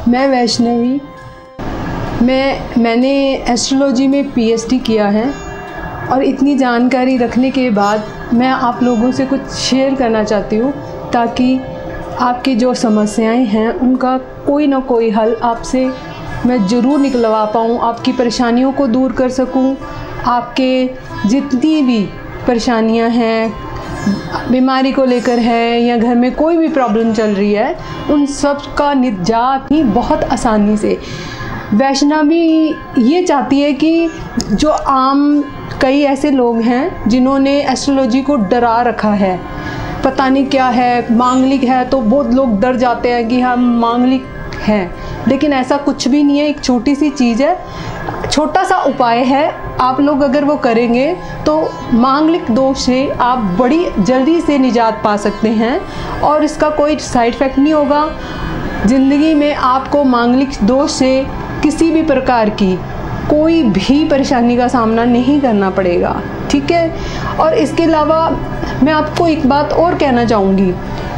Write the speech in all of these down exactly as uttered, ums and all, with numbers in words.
मैं वैष्णवी, मैं मैंने एस्ट्रोलॉजी में पीएचडी किया है और इतनी जानकारी रखने के बाद मैं आप लोगों से कुछ शेयर करना चाहती हूँ ताकि आपकी जो समस्याएं हैं उनका कोई ना कोई हल आपसे मैं ज़रूर निकलवा पाऊँ, आपकी परेशानियों को दूर कर सकूँ। आपके जितनी भी परेशानियां हैं, बीमारी को लेकर है या घर में कोई भी प्रॉब्लम चल रही है, उन सब का निजात ही बहुत आसानी से। वैष्णवी ये चाहती है कि जो आम कई ऐसे लोग हैं जिन्होंने एस्ट्रोलॉजी को डरा रखा है, पता नहीं क्या है, मांगलिक है, तो बहुत लोग डर जाते हैं कि हम मांगलिक हैं, लेकिन ऐसा कुछ भी नहीं है। एक छोटी सी चीज़ है, छोटा सा उपाय है, आप लोग अगर वो करेंगे तो मांगलिक दोष से आप बड़ी जल्दी से निजात पा सकते हैं और इसका कोई साइड इफ़ेक्ट नहीं होगा। ज़िंदगी में आपको मांगलिक दोष से किसी भी प्रकार की कोई भी परेशानी का सामना नहीं करना पड़ेगा, ठीक है। और इसके अलावा मैं आपको एक बात और कहना चाहूँगी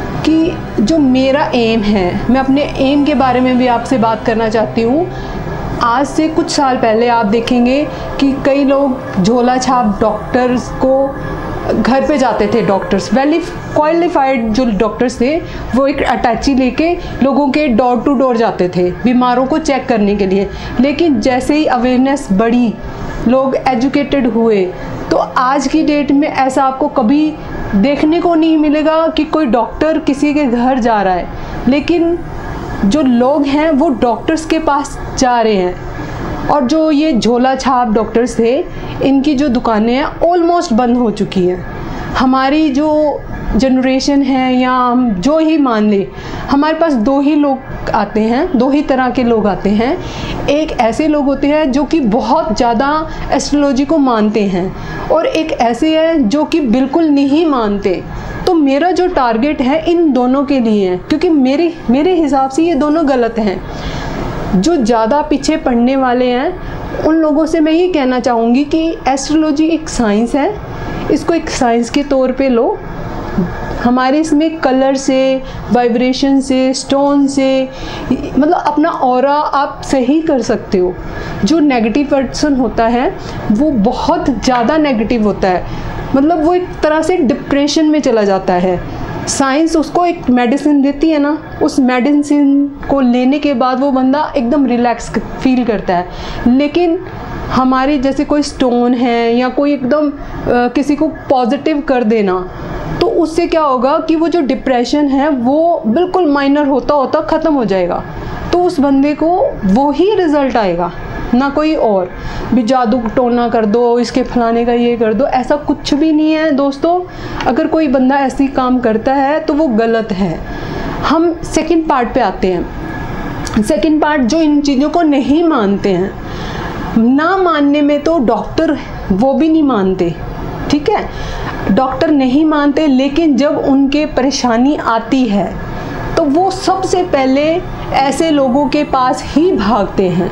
कि जो मेरा एम है, मैं अपने एम के बारे में भी आपसे बात करना चाहती हूँ। आज से कुछ साल पहले आप देखेंगे कि कई लोग झोला छाप डॉक्टर्स को घर पे जाते थे, डॉक्टर्स वेली क्वालिफाइड जो डॉक्टर्स थे वो एक अटैची लेके लोगों के डोर टू डोर जाते थे बीमारों को चेक करने के लिए। लेकिन जैसे ही अवेयरनेस बढ़ी, लोग एजुकेटेड हुए, तो आज की डेट में ऐसा आपको कभी देखने को नहीं मिलेगा कि कोई डॉक्टर किसी के घर जा रहा है, लेकिन जो लोग हैं वो डॉक्टर्स के पास जा रहे हैं। और जो ये झोला छाप डॉक्टर्स थे, इनकी जो दुकानें हैं ऑलमोस्ट बंद हो चुकी हैं। हमारी जो जनरेशन है या हम जो ही मान ले, हमारे पास दो ही लोग आते हैं, दो ही तरह के लोग आते हैं। एक ऐसे लोग होते हैं जो कि बहुत ज़्यादा एस्ट्रोलॉजी को मानते हैं और एक ऐसे हैं जो कि बिल्कुल नहीं मानते। तो मेरा जो टारगेट है इन दोनों के लिए है, क्योंकि मेरे मेरे हिसाब से ये दोनों गलत हैं। जो ज़्यादा पीछे पढ़ने वाले हैं उन लोगों से मैं ये कहना चाहूँगी कि एस्ट्रोलॉजी एक साइंस है, इसको एक साइंस के तौर पे लो। हमारे इसमें कलर से, वाइब्रेशन से, स्टोन से, मतलब अपना ऑरा आप सही कर सकते हो। जो नेगेटिव पर्सन होता है वो बहुत ज़्यादा नेगेटिव होता है, मतलब वो एक तरह से डिप्रेशन में चला जाता है। साइंस उसको एक मेडिसिन देती है ना, उस मेडिसिन को लेने के बाद वो बंदा एकदम रिलैक्स फील करता है। लेकिन हमारी जैसे कोई स्टोन है या कोई एकदम किसी को पॉजिटिव कर देना, तो उससे क्या होगा कि वो जो डिप्रेशन है वो बिल्कुल माइनर होता होता ख़त्म हो जाएगा। तो उस बंदे को वो ही रिज़ल्ट आएगा, ना कोई और भी जादू टोना कर दो, इसके फलाने का ये कर दो, ऐसा कुछ भी नहीं है दोस्तों। अगर कोई बंदा ऐसी काम करता है तो वो गलत है। हम सेकंड पार्ट पे आते हैं। सेकंड पार्ट जो इन चीज़ों को नहीं मानते हैं, ना मानने में तो डॉक्टर वो भी नहीं मानते, ठीक है, डॉक्टर नहीं मानते, लेकिन जब उनके परेशानी आती है तो वो सबसे पहले ऐसे लोगों के पास ही भागते हैं।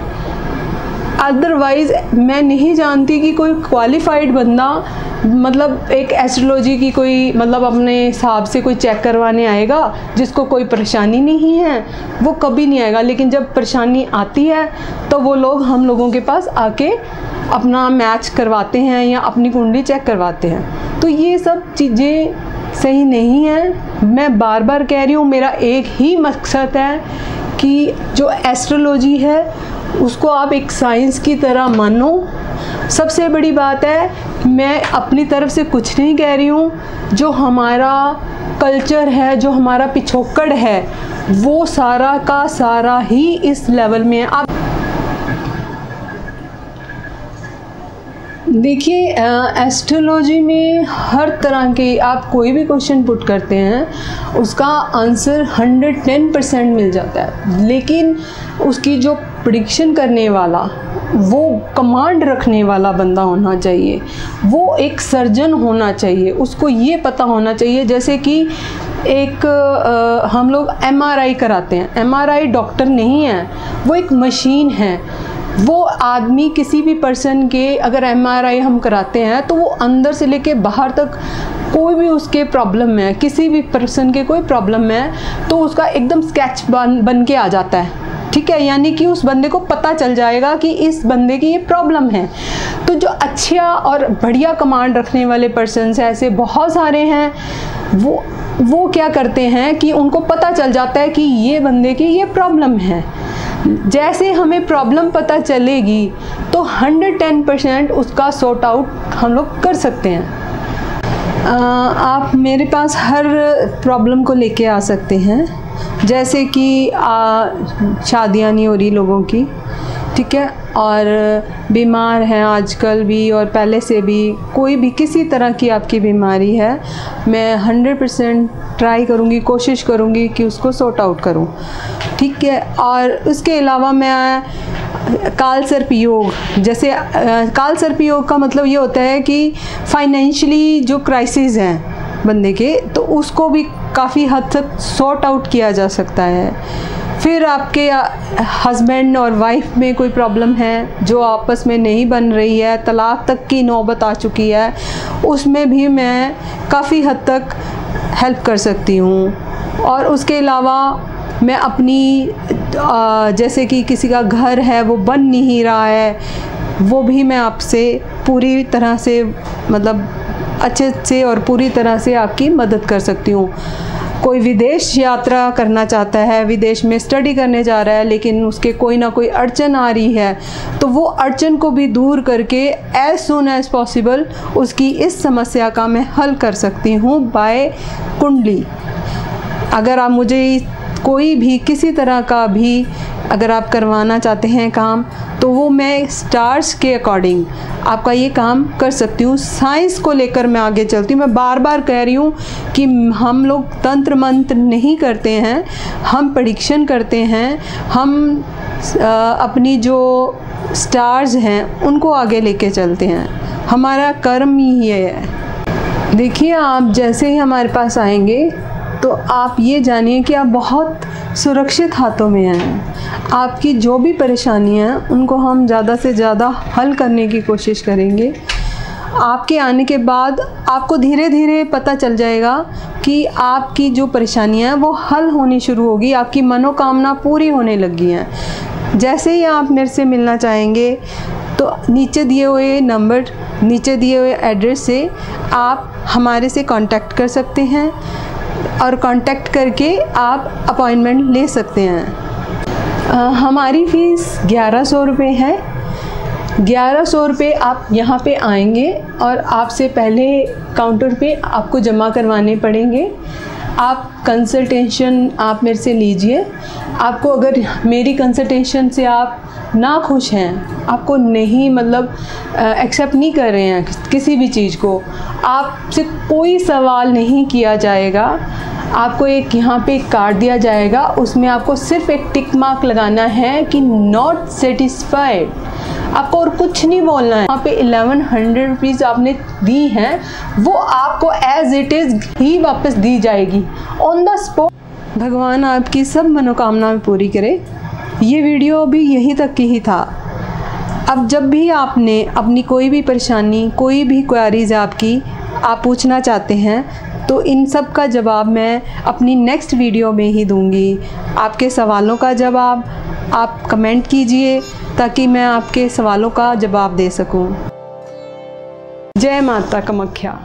अदरवाइज़ मैं नहीं जानती कि कोई क्वालिफाइड बंदा मतलब एक एस्ट्रोलॉजी की कोई मतलब अपने हिसाब से कोई चेक करवाने आएगा जिसको कोई परेशानी नहीं है, वो कभी नहीं आएगा। लेकिन जब परेशानी आती है तो वो लोग हम लोगों के पास आके अपना मैच करवाते हैं या अपनी कुंडली चेक करवाते हैं। तो ये सब चीज़ें सही नहीं है। मैं बार बार कह रही हूँ, मेरा एक ही मकसद है कि जो एस्ट्रोलॉजी है उसको आप एक साइंस की तरह मानो। सबसे बड़ी बात है, मैं अपनी तरफ से कुछ नहीं कह रही हूँ, जो हमारा कल्चर है, जो हमारा पिछोकड़ है, वो सारा का सारा ही इस लेवल में है। आप देखिए, एस्ट्रोलॉजी में हर तरह के आप कोई भी क्वेश्चन पुट करते हैं उसका आंसर हंड्रेड टेन परसेंट मिल जाता है, लेकिन उसकी जो प्रिडिक्शन करने वाला, वो कमांड रखने वाला बंदा होना चाहिए, वो एक सर्जन होना चाहिए, उसको ये पता होना चाहिए। जैसे कि एक आ, हम लोग एम आर आई कराते हैं, एम आर आई डॉक्टर नहीं है, वो एक मशीन है। वो आदमी किसी भी पर्सन के अगर एम आर आई हम कराते हैं तो वो अंदर से लेके बाहर तक कोई भी उसके प्रॉब्लम है, किसी भी पर्सन के कोई प्रॉब्लम है तो उसका एकदम स्केच बन बन के आ जाता है। ठीक है, यानी कि उस बंदे को पता चल जाएगा कि इस बंदे की ये प्रॉब्लम है। तो जो अच्छा और बढ़िया कमांड रखने वाले पर्सन्स हैं, ऐसे बहुत सारे हैं, वो वो क्या करते हैं कि उनको पता चल जाता है कि ये बंदे की ये प्रॉब्लम है। जैसे हमें प्रॉब्लम पता चलेगी तो हंड्रेड टेन परसेंट उसका सॉर्ट आउट हम लोग कर सकते हैं। आ, आप मेरे पास हर प्रॉब्लम को लेके आ सकते हैं, जैसे कि शादियाँ नहीं हो रही लोगों की, ठीक है, और बीमार हैं आजकल भी और पहले से भी, कोई भी किसी तरह की आपकी बीमारी है, मैं हंड्रेड परसेंट ट्राई करूँगी, कोशिश करूँगी कि उसको सॉर्ट आउट करूँ, ठीक है। और उसके अलावा मैं काल सर्प योग, जैसे काल सर्प योग का मतलब ये होता है कि फाइनेंशियली जो क्राइसिस हैं बंदे के, तो उसको भी काफ़ी हद तक सॉर्ट आउट किया जा सकता है। फिर आपके हस्बैंड और वाइफ में कोई प्रॉब्लम है जो आपस में नहीं बन रही है, तलाक तक की नौबत आ चुकी है, उसमें भी मैं काफ़ी हद तक हेल्प कर सकती हूँ। और उसके अलावा मैं अपनी जैसे कि किसी का घर है वो बन नहीं रहा है, वो भी मैं आपसे पूरी तरह से, मतलब अच्छे से और पूरी तरह से आपकी मदद कर सकती हूँ। कोई विदेश यात्रा करना चाहता है, विदेश में स्टडी करने जा रहा है, लेकिन उसके कोई ना कोई अड़चन आ रही है, तो वो अड़चन को भी दूर करके एज सुन एज पॉसिबल उसकी इस समस्या का मैं हल कर सकती हूँ बाय कुंडली। अगर आप मुझे कोई भी किसी तरह का भी अगर आप करवाना चाहते हैं काम, तो वो मैं स्टार्स के अकॉर्डिंग आपका ये काम कर सकती हूँ। साइंस को लेकर मैं आगे चलती हूँ। मैं बार बार कह रही हूँ कि हम लोग तंत्र मंत्र नहीं करते हैं, हम प्रेडिक्शन करते हैं, हम आ, अपनी जो स्टार्स हैं उनको आगे लेके चलते हैं, हमारा कर्म ही ये है। देखिए, आप जैसे ही हमारे पास आएंगे तो आप ये जानिए कि आप बहुत सुरक्षित हाथों में हैं। आपकी जो भी परेशानियाँ हैं उनको हम ज़्यादा से ज़्यादा हल करने की कोशिश करेंगे। आपके आने के बाद आपको धीरे धीरे पता चल जाएगा कि आपकी जो परेशानियाँ हैं वो हल होनी शुरू होगी, आपकी मनोकामना पूरी होने लगी हैं। जैसे ही आप मेरे से मिलना चाहेंगे तो नीचे दिए हुए नंबर, नीचे दिए हुए एड्रेस से आप हमारे से कांटेक्ट कर सकते हैं और कांटेक्ट करके आप अपॉइंटमेंट ले सकते हैं। आ, हमारी फ़ीस ग्यारह सौ रुपये है। ग्यारह सौ रुपये आप यहाँ पे आएंगे और आपसे पहले काउंटर पे आपको जमा करवाने पड़ेंगे। आप कंसल्टेशन आप मेरे से लीजिए। आपको अगर मेरी कंसल्टेशन से आप ना खुश हैं, आपको नहीं मतलब एक्सेप्ट नहीं कर रहे हैं किसी भी चीज़ को, आपसे कोई सवाल नहीं किया जाएगा। आपको एक यहाँ पे एक कार्ड दिया जाएगा, उसमें आपको सिर्फ एक टिक मार्क लगाना है कि नॉट सेटिस्फाइड। आपको और कुछ नहीं बोलना है। यहाँ पे इलेवन हंड्रेड रुपीज़ आपने दी हैं, वो आपको एज इट इज़ ही वापस दी जाएगी ऑन द स्पॉट। भगवान आपकी सब मनोकामना पूरी करे। ये वीडियो भी यहीं तक की ही था। अब जब भी आपने अपनी कोई भी परेशानी, कोई भी क्वेरीज आपकी आप पूछना चाहते हैं, तो इन सब का जवाब मैं अपनी नेक्स्ट वीडियो में ही दूंगी। आपके सवालों का जवाब आप कमेंट कीजिए ताकि मैं आपके सवालों का जवाब दे सकूं। जय माता कामाख्या।